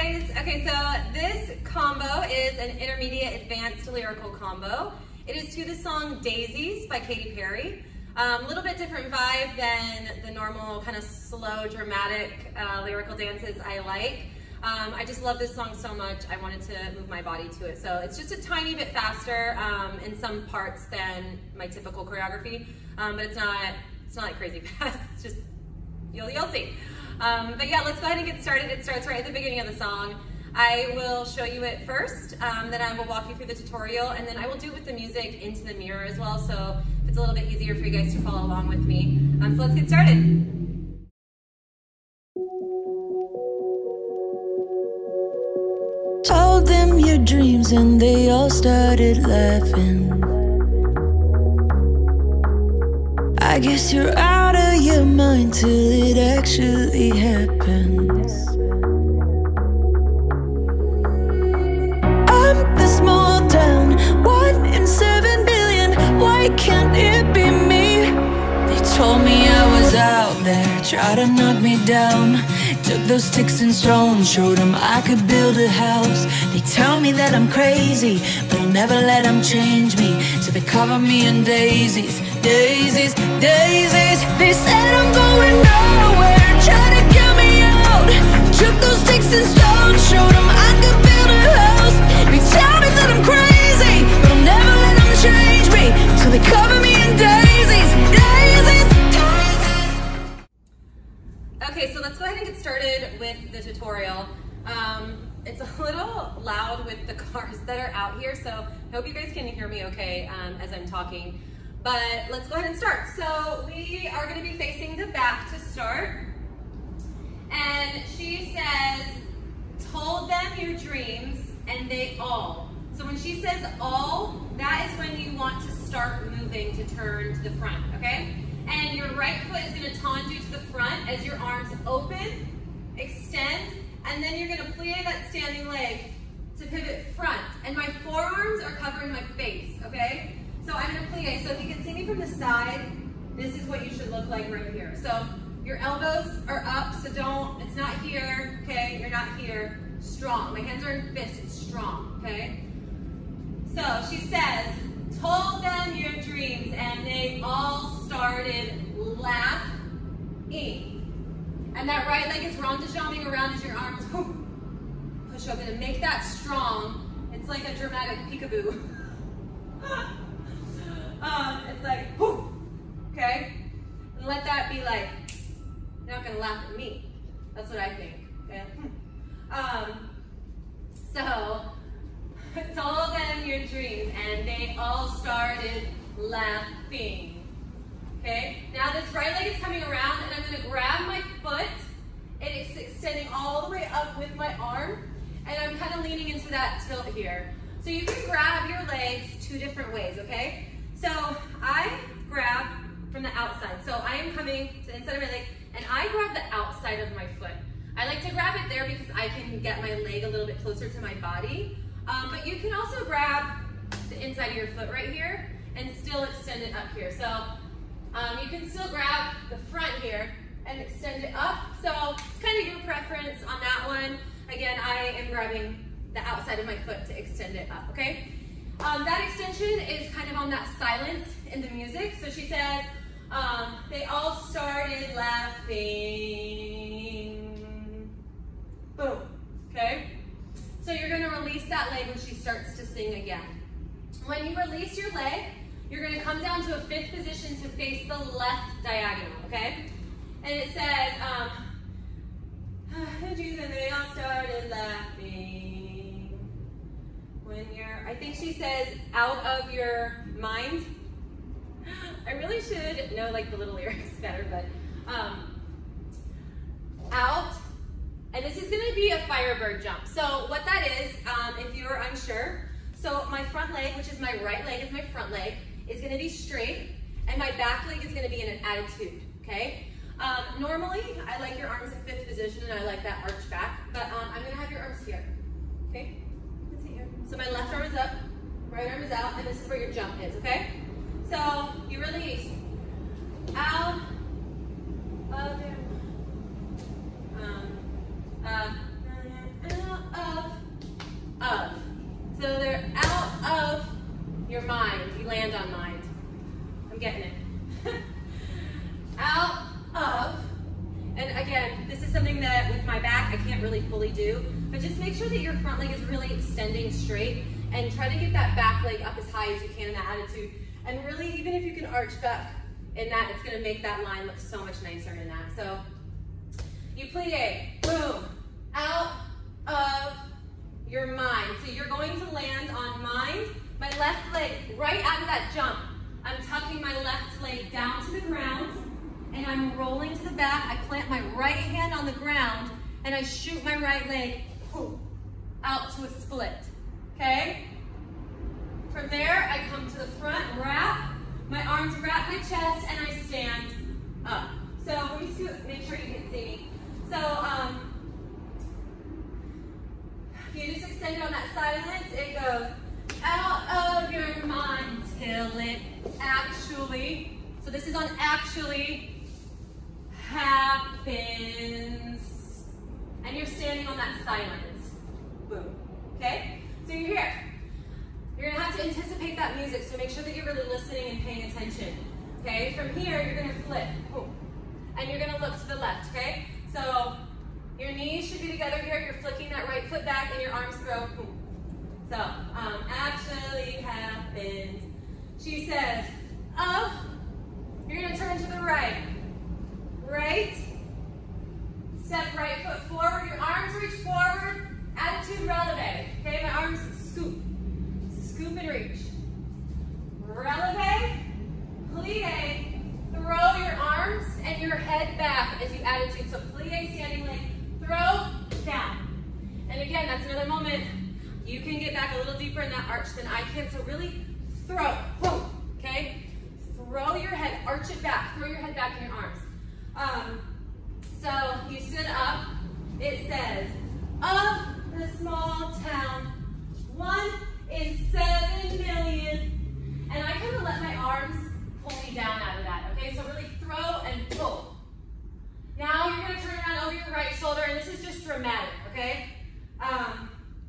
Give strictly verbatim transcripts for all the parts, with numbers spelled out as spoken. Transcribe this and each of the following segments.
guys. Okay, so this combo is an intermediate advanced lyrical combo. It is to the song Daisies by Katy Perry. A um, little bit different vibe than the normal kind of slow, dramatic uh, lyrical dances I like. Um, I just love this song so much, I wanted to move my body to it. So it's just a tiny bit faster um, in some parts than my typical choreography, um, but it's not, it's not like crazy fast. It's just, you'll, you'll see. Um, but yeah, let's go ahead and get started. It starts right at the beginning of the song. I will show you it first, um, then I will walk you through the tutorial, and then I will do it with the music into the mirror as well, so it's a little bit easier for you guys to follow along with me. Um, so let's get started. Told them your dreams and they all started laughing. I guess you're out of your mind till it actually happens. I'm the small town, one in seven billion. Why can't it be me? They told me I was out there, tried to knock me down. Took those sticks and stones, showed them I could build a house. They tell me that I'm crazy, but I'll never let them change me. So they cover me in daisies, daisies, daisies. They said I'm going nowhere, try to get me out. Took those sticks and stones, showed them I could build a house. They tell me that I'm crazy, but I'll never let them change me. So they cover me in daisies, daisies, daisies. Okay, so let's go ahead and get started with the tutorial. Um, it's a little loud with the cars that are out here, so I hope you guys can hear me okay um, as I'm talking. But let's go ahead and start. So we are going to be facing the back to start. And she says, told them your dreams and they all. So when she says all, that is when you want to start moving to turn to the front, okay? And your right foot is going to tendu to the front as your arms open, extend, and then you're going to plie that standing leg to pivot front. And my forearms are covering my face, okay? So I'm going to plie. So if you can see me from the side, this is what you should look like right here. So your elbows are up, so don't, it's not here, okay? You're not here. Strong. My hands are in fists, it's strong, okay? So she says, told them your dreams and they all started laughing. And that right leg is rondejambing around as your arms push up. Gonna make that strong. It's like a dramatic peekaboo. um, it's like, whoo, okay? And let that be like, you're not gonna laugh at me. That's what I think, okay? Um, so, told them your dreams and they all started laughing. Okay, now this right leg is coming around and I'm going to grab my foot and it's extending all the way up with my arm and I'm kind of leaning into that tilt here. So you can grab your legs two different ways, okay? So I grab from the outside. So I am coming to the inside of my leg and I grab the outside of my foot. I like to grab it there because I can get my leg a little bit closer to my body. Um, but you can also grab the inside of your foot right here and still extend it up here. So um, you can still grab the front here and extend it up. So it's kind of your preference on that one. Again, I am grabbing the outside of my foot to extend it up, okay? Um, that extension is kind of on that silence in the music. So she says, um, they all started laughing. Boom, okay? So you're gonna release that leg when she starts to sing again. When you release your leg, you're gonna come down to a fifth position to face the left diagonal, okay? And it says, um, and they all started laughing. When you're, I think she says, out of your mind. I really should know like the little lyrics better, but um, out. And this is gonna be a firebird jump. So what that is, um, if you're unsure, so my front leg, which is my right leg, is my front leg, is gonna be straight, and my back leg is gonna be in an attitude, okay? Um, normally, I like your arms in fifth position, and I like that arch back, but um, I'm gonna have your arms here, okay? Let's see here. So my left arm is up, right arm is out, and this is where your jump is, okay? So you release out of your, um, uh, out my back, I can't really fully do, but just make sure that your front leg is really extending straight and try to get that back leg up as high as you can in that attitude. And really, even if you can arch back in that, it's gonna make that line look so much nicer in that. So, you plie, boom, out of your mind. So you're going to land on mind, my left leg, right out of that jump. I'm tucking my left leg down to the ground, and I'm rolling to the back. I plant my right hand on the ground, and I shoot my right leg out to a split, okay? From there, I come to the front, wrap, my arms wrap my chest, and I stand up. So let me scoot, make sure you can see me. So um, you just extend it on that silence. It goes out of your mind till it actually, so this is on actually happens. And you're standing on that silence. Boom. Okay? So you're here. You're gonna have to anticipate that music, so make sure that you're really listening and paying attention. Okay? From here, you're gonna flip. Boom. And you're gonna look to the left, okay? So your knees should be together here. You're flicking that right foot back and your arms throw. Boom. So, um, actually happens. She says, up. You're gonna turn to the right. Right. Step right foot forward. Your arms reach forward. Attitude releve. Okay, my arms scoop. Scoop and reach. Releve. Plie. Throw your arms and your head back as you attitude. So plie, standing leg. Throw, down. And again, that's another moment. You can get back a little deeper in that arch than I can. So really throw. Whoa. Okay? Throw your head. Arch it back. Throw your head back in your arms. Um, so you stood up, it says, of the small town, one in seven million, and I kind of let my arms pull me down out of that, okay? So really throw and pull. Now you're gonna turn around over your right shoulder, and this is just dramatic, okay? Um,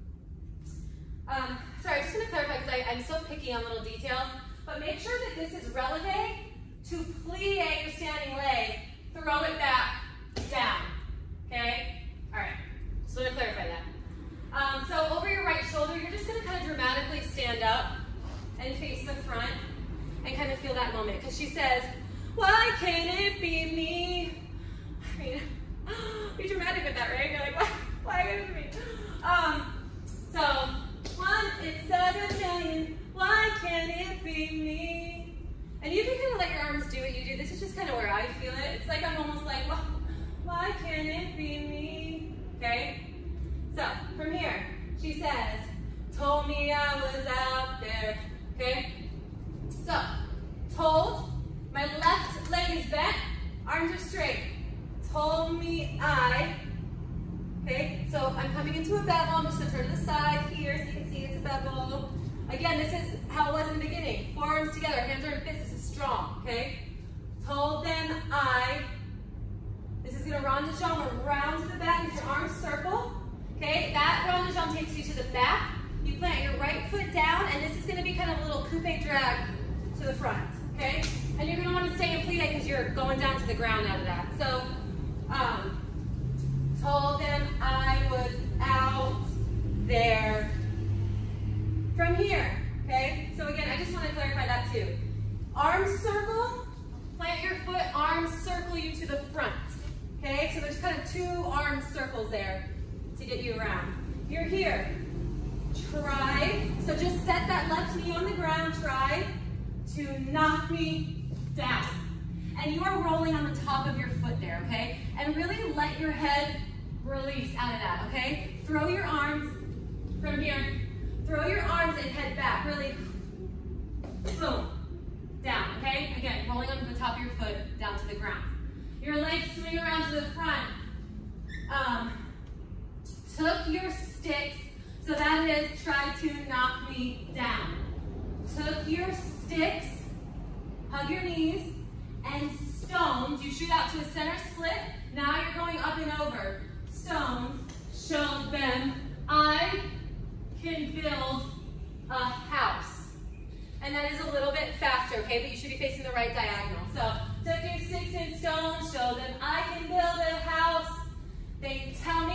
um, sorry, I'm just gonna clarify, because I'm so picky on little details, but make sure that this is releve to plie your standing leg. Throw it back, down, okay? All right, just want to clarify that. Um, so over your right shoulder, you're just going to kind of dramatically stand up and face the front and kind of feel that moment. Because she says, why can't it be me? I mean, be dramatic with that, right? You're like, why, why can't it be me? Um, so, one in seven million, why can't it be me? And you can kind of let your arms do what you do. This is just kind of where I feel it. It's like I'm almost like, well, why can't it be me? Okay? So, from here, she says, told me I was out there. Okay? So, told, my left leg is bent, arms are straight. Told me I, okay? So, I'm coming into a bevel. I'm just going to turn to the side here so you can see it's a bevel. Again, this is how it was in the beginning. Forearms together, hands are in fists. This is strong, okay? Told them I. This is gonna rond de jambe around to the back as your arms circle. Okay, that rond de jambe takes you to the back. You plant your right foot down, and this is gonna be kind of a little coupe drag to the front, okay? And you're gonna wanna stay in plie because you're going down to the ground out of that. So, um, told them I was out there. From here, okay? So again, I just want to clarify that too. Arms circle, plant your foot, arms circle you to the front, okay? So there's kind of two arm circles there to get you around. You're here. Try, so just set that left knee on the ground, try to knock me down. And you are rolling on the top of your foot there, okay? And really let your head release out of that, okay? Throw your arms from here. Throw your arms and head back, really, boom, down, okay? Again, rolling onto the top of your foot, down to the ground. Your legs swing around to the front. Um, took your sticks, so that is try to knock me down. Took your sticks, hug your knees, and stones, you shoot out to a center split. Now you're going up and over. Stones, showed them I can build a house. And that is a little bit faster, okay? But you should be facing the right diagonal. So, took your sticks and stones, show them I can build a house. They tell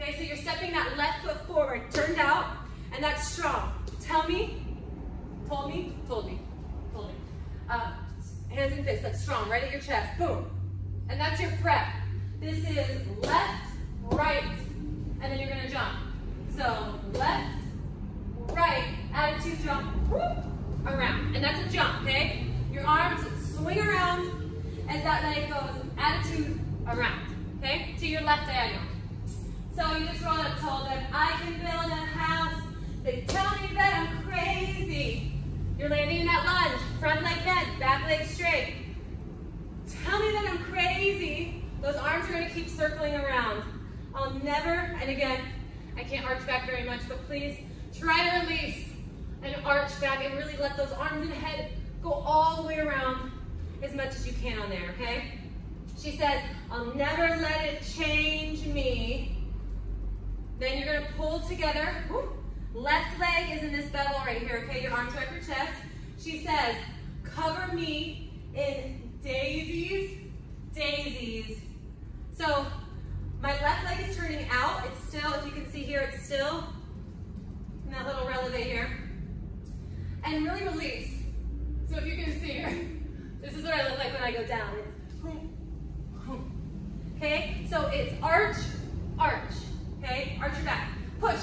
Okay, so you're stepping that left foot forward, turned out, and that's strong. Tell me, told me, told me, told me. Uh, hands and fists, that's strong, right at your chest, boom. And that's your prep. This is left, right, and then you're gonna jump. So left, right, attitude jump, whoop, around. And that's a jump, okay? Your arms swing around as that leg goes, attitude around, okay? To your left diagonal. So you just roll up, told them, I can build a house. They tell me that I'm crazy. You're landing in that lunge, front leg bent, back leg straight. Tell me that I'm crazy. Those arms are gonna keep circling around. I'll never, and again, I can't arch back very much, but please try to release and arch back and really let those arms and head go all the way around as much as you can on there, okay? She says, I'll never let it change me. Then you're gonna pull together. Woo. Left leg is in this bevel right here, okay? Your arms are at your chest. She says, cover me in daisies, daisies. So my left leg is turning out. It's still, if you can see here, it's still in that little releve here. And really release. So if you can see here, this is what I look like when I go down. It's, okay, so it's arch, arch, okay? Arch your back, push,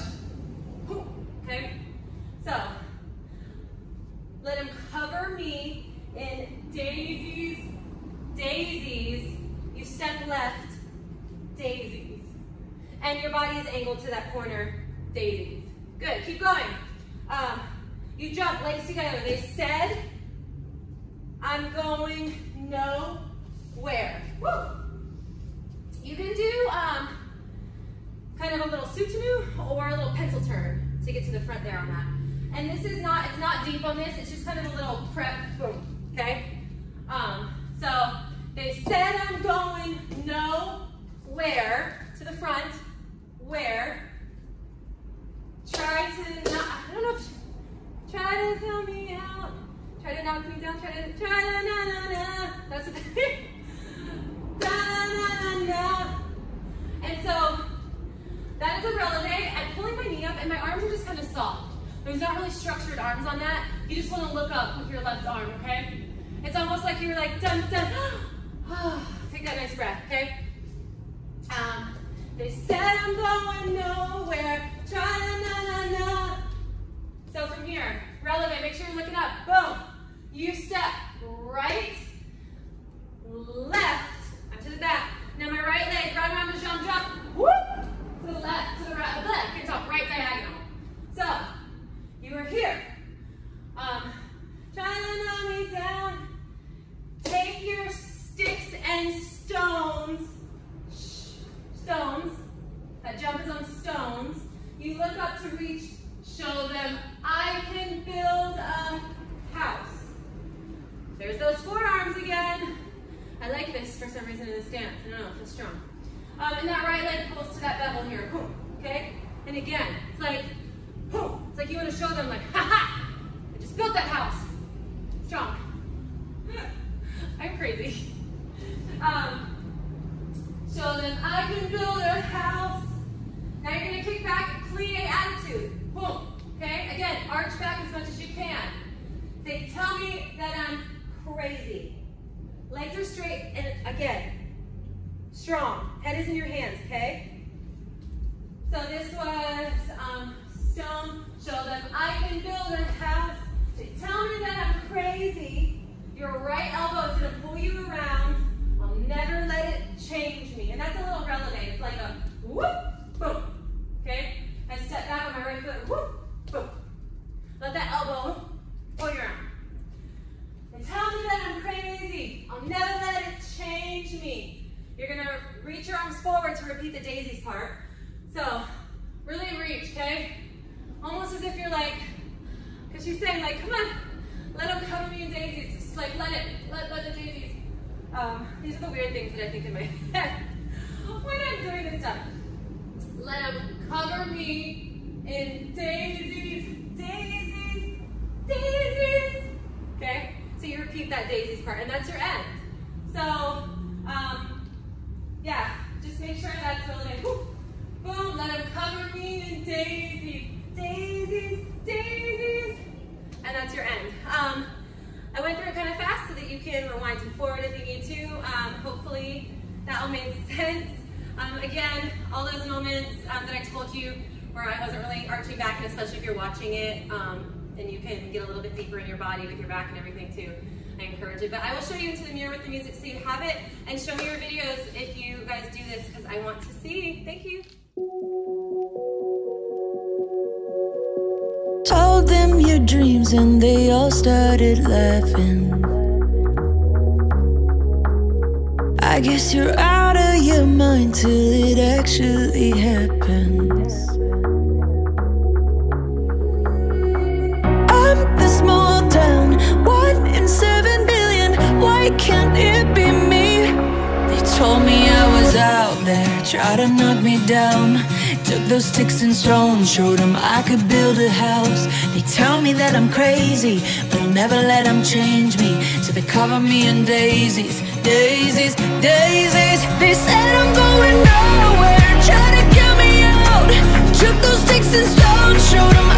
okay? So, let him cover me in daisies, daisies. You step left, daisies. And your body is angled to that corner, daisies. Good, keep going. Um, you jump, legs together. They said, I'm going nowhere. Woo! You can do um, kind of a little soutenu or a little pencil turn to get to the front there on that. And this is not, it's not deep on this, it's just kind of a little prep, boom, okay? Um, so, they said I'm going nowhere, to the front, where, try to not, I don't know if, try to fill me out, try to knock me down, try to, try to, na, na, na, that's the thing, da, na, na, na, and so, that is a releve. I'm pulling my knee up and my arms are just kind of soft. There's not really structured arms on that. You just want to look up with your left arm, okay? It's almost like you're like, dun, dun, take that nice breath, okay? Um, they said I'm going nowhere, try to na na na. So from here, releve, make sure you're looking up, boom. You step right, left, up to the back. Now my right leg, right around the jump, jump, whoop. To the left, to the right, left, hands up, right diagonal. So, you are here. Um, try to knock me down. Take your sticks and stones, stones, that jump is on stones. You look up to reach, show them, I can build a house. There's those forearms again. I like this for some reason in this dance. I don't know, it feels strong. Um, and that right leg pulls to that bevel here, boom, okay? And again, it's like, boom, it's like you want to show them like, ha ha, I just built that house. Strong. I'm crazy. Um, show them, I can build a house. Now you're gonna kick back, plie attitude, boom, okay? Again, arch back as much as you can. They tell me that I'm crazy. Legs are straight, and again, strong. Head is in your hands, okay? So this was um, stone. Show them I can build a house. They tell me that I'm crazy. Your right elbow is going to pull you around. I'll never let it change me. And that's a little releve. It's like a whoop, boom. Okay? I step back on my right foot. Whoop, boom. Let that elbow pull you around. They tell me that I'm crazy. I'll never let it change me. You're gonna reach your arms forward to repeat the daisies part. So, really reach, okay? Almost as if you're like, because she's saying like, come on, let them cover me in daisies. Just like, let it, let, let the daisies. Um, these are the weird things that I think in my head when I'm doing this stuff. Let them cover me in daisies, daisies, daisies. Okay? So you repeat that daisies part, and that's your end. So, um, yeah, just make sure that's really nice. Boom, boom, let them all made sense. Um, again, all those moments um, that I told you where I wasn't really arching back, and especially if you're watching it, um, and you can get a little bit deeper in your body with your back and everything too. I encourage it. But I will show you into the mirror with the music so you have it, and show me your videos if you guys do this because I want to see. Thank you. Told them your dreams and they all started laughing. I guess you're out of your mind till it actually happens. I'm the small town, one in seven billion. Why can't it be me? They told me I was out there, tried to knock me down. Took those sticks and stones, showed them I could build a house. They tell me that I'm crazy, but I'll never let them change me. So they cover me in daisies, daisies, daisies. They said I'm going nowhere, try to get me out. Took those sticks and stones, showed them